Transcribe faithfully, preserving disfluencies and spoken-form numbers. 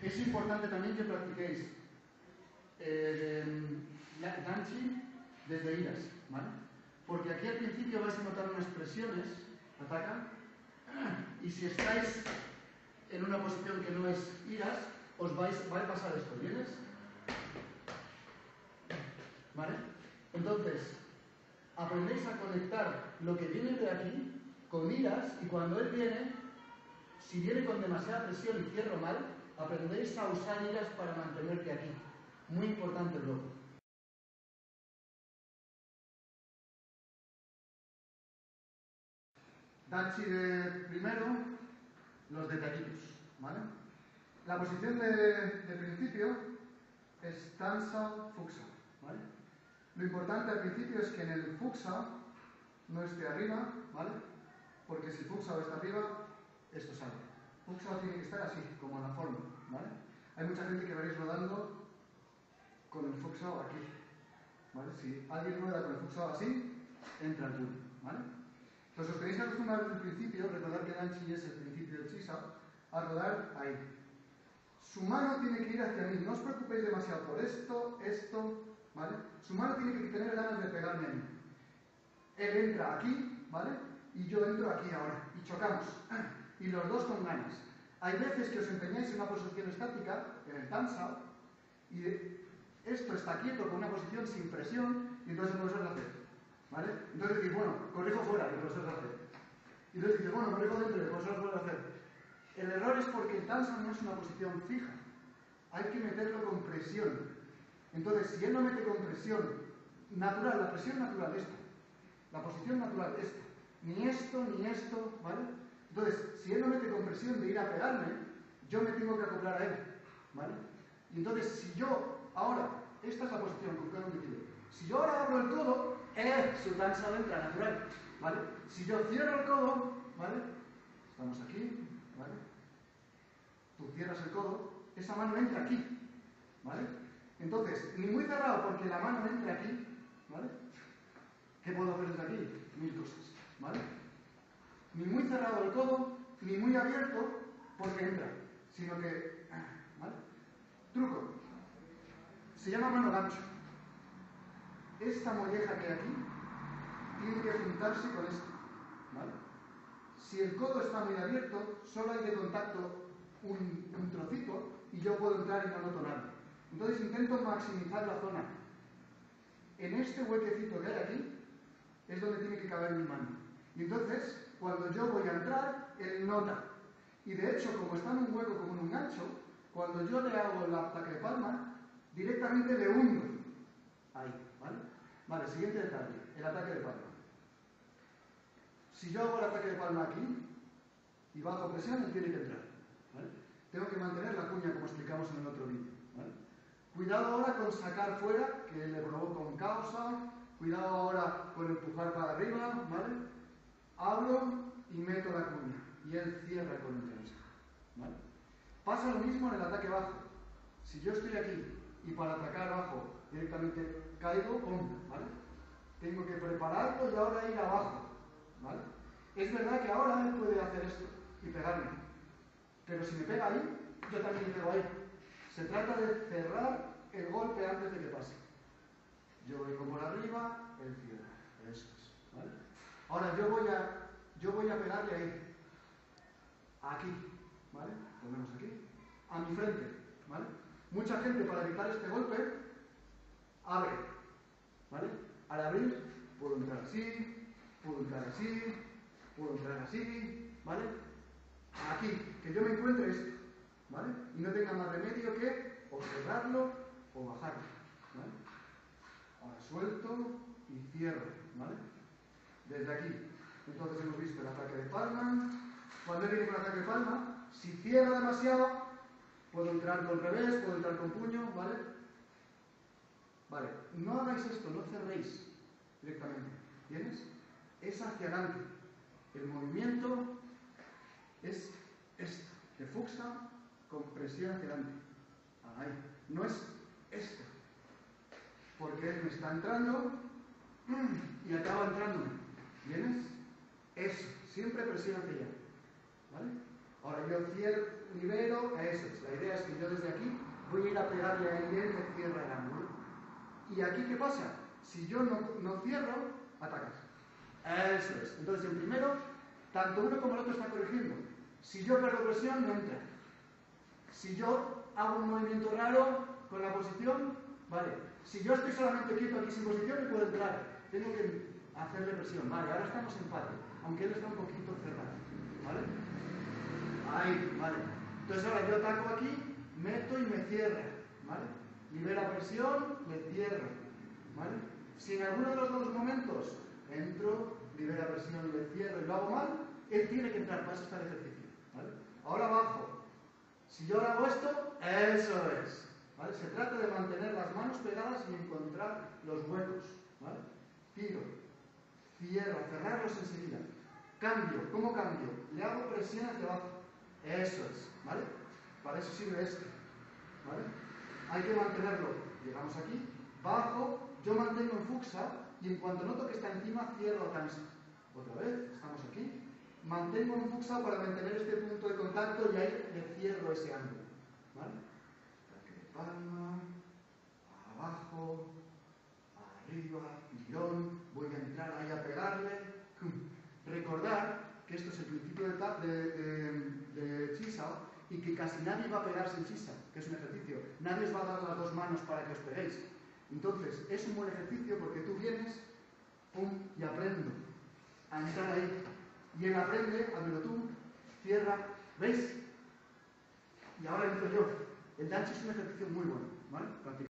Es importante también que practiquéis eh, Danchi desde iras, ¿vale? Porque aquí al principio vais a notar unas presiones, atacan, y si estáis en una posición que no es iras, os vais, va a pasar esto, ¿vienes? ¿Vale? Entonces, aprendéis a conectar lo que viene de aquí con iras, y cuando él viene, si viene con demasiada presión y cierro mal, aprendéis a usar iras para mantenerte aquí. Muy importante luego. Dachi de primero, los detallitos, ¿vale? La posición de, de principio es Tansa Fuxa, ¿vale? Lo importante al principio es que en el Fuxa no esté arriba, ¿vale? Porque si Fuxa está arriba, esto sale. Fuxa tiene que estar así, como en la forma, ¿vale? Hay mucha gente que veréis rodando con el Fuxa aquí, ¿vale? Si alguien rueda con el Fuxa así, entra el tuyo, ¿vale? Entonces os tenéis que acostumbrar desde el principio, recordad que Danchi es el principio del Chisa, a rodar ahí. Su mano tiene que ir hacia mí, no os preocupéis demasiado por esto, esto, ¿vale? Su mano tiene que tener ganas de pegarme a mí. Él entra aquí, ¿vale? Y yo entro aquí ahora, y chocamos, y los dos con ganas. Hay veces que os empeñáis en una posición estática, en el Tansa, y esto está quieto con una posición sin presión, y entonces el profesor lo hace. ¿Vale? Entonces decís, bueno, corrijo fuera, y el profesor lo hace. Y entonces dices, bueno, corrijo dentro, y el profesor lo puede hacer. El error es porque el Tansa no es una posición fija. Hay que meterlo con presión. Entonces, si él no mete con presión natural, la presión natural esta, la posición natural esta, ni esto, ni esto, ¿vale? Entonces, si él no mete con presión de ir a pegarme, yo me tengo que acoplar a él, ¿vale? Y entonces, si yo ahora, esta es la posición con cada uno. Si yo ahora abro el codo, eh, su Tansa entra natural, ¿vale? Si yo cierro el codo, ¿vale? Estamos aquí, ¿vale? Tú cierras el codo, esa mano entra aquí, ¿vale? Entonces, ni muy cerrado porque la mano entra aquí, ¿vale? ¿Qué puedo hacer desde aquí? Mil cosas, ¿vale? Ni muy cerrado el codo, ni muy abierto porque entra, sino que, ¿vale? Truco. Se llama mano gancho. Esta molleja que hay aquí tiene que juntarse con esto, ¿vale? Si el codo está muy abierto, solo hay de contacto un, un trocito y yo puedo entrar y no noto nada. Entonces intento maximizar la zona. En este huequecito que hay aquí es donde tiene que caber mi mano. Y entonces, cuando yo voy a entrar, él nota. Y de hecho, como está en un hueco como en un gancho, cuando yo le hago el ataque de palma, directamente le hundo. Ahí, ¿vale? Vale, siguiente detalle, el ataque de palma. Si yo hago el ataque de palma aquí y bajo presión, él tiene que entrar, ¿vale? Tengo que mantener la cuña como explicamos en el otro vídeo, ¿vale? Cuidado ahora con sacar fuera, que le provoca un causa. Cuidado ahora con empujar para arriba, ¿vale? Abro y meto la cuña y él cierra con el tensa, ¿vale? Pasa lo mismo en el ataque bajo. Si yo estoy aquí y para atacar abajo directamente caigo, ¡pum!, ¿vale? Tengo que prepararlo y ahora ir abajo, ¿vale? Es verdad que ahora él puede hacer esto y pegarme, pero si me pega ahí, yo también le pego ahí. Se trata de cerrar el golpe antes de que pase. Yo vengo por arriba, él cierra. Eso es, ¿vale? Ahora yo voy a, yo voy a pegarle ahí. Aquí, ¿vale? Ponemos aquí. A mi frente, ¿vale? Mucha gente, para evitar este golpe, abre, ¿vale? Al abrir, puedo entrar así, puedo entrar así, puedo entrar así, ¿vale? Aquí, que yo me encuentre esto, ¿vale? Y no tenga más remedio que o cerrarlo o bajarlo, ¿vale? Ahora suelto y cierro, ¿vale? Desde aquí. Entonces hemos visto el ataque de palma. Cuando él viene con el ataque de palma, si cierro demasiado, puedo entrar con revés, puedo entrar con puño, ¿vale? Vale, no hagáis esto, no cerréis directamente, ¿tienes? Es hacia adelante. El movimiento es esto, de fuxa con presión hacia adelante. Ahí. No es esto. Porque él me está entrando y acaba entrándome. ¿Vienes? Eso. Siempre presión hacia allá. ¿Vale? Ahora yo cierro, libero, eso es. La idea es que yo desde aquí voy a ir a pegarle a él y él me cierra el ángulo. ¿Y aquí qué pasa? Si yo no, no cierro, atacas. Eso es. Entonces el primero, tanto uno como el otro están corrigiendo. Si yo perdo presión, no entra. Si yo hago un movimiento raro con la posición, vale. Si yo estoy solamente quieto aquí sin posición, no puedo entrar. Tengo que hacerle presión. Vale, ahora estamos en empate, aunque él está un poquito cerrado. ¿Vale? Ahí, vale. Entonces ahora yo ataco aquí, meto y me cierra. ¿Vale? Libera presión, le cierro. ¿Vale? Si en alguno de los dos momentos entro, libera presión y le cierro y lo hago mal, él tiene que entrar, para eso está el ejercicio. ¿Vale? Ahora bajo. Si yo ahora hago esto, eso es. ¿Vale? Se trata de mantener las manos pegadas y encontrar los huecos. ¿Vale? Tiro, cierro, cerrarlos enseguida. Cambio, ¿cómo cambio? Le hago presión hacia abajo. Eso es. ¿Vale? Para eso sirve este. ¿Vale? Hay que mantenerlo. Llegamos aquí, bajo, yo mantengo en fuxa y en cuanto noto que está encima, cierro a cansa. Otra vez, estamos aquí. Mantengo en fuxa para mantener este punto de contacto y ahí le cierro ese ángulo. ¿Vale? Ataque de palma, abajo, arriba, tirón, voy a entrar ahí a pegarle. Recordar que esto es el principio de, de, de, de Chisao y que casi nadie va a pegarse en Chisao, que es un ejercicio. Nadie os va a dar las dos manos para que os peguéis. Entonces, es un buen ejercicio porque tú vienes, pum, y aprendo a entrar ahí. Y él aprende, hazlo tú, cierra, ¿veis? Y ahora entro yo. El danchi es un ejercicio muy bueno, ¿vale?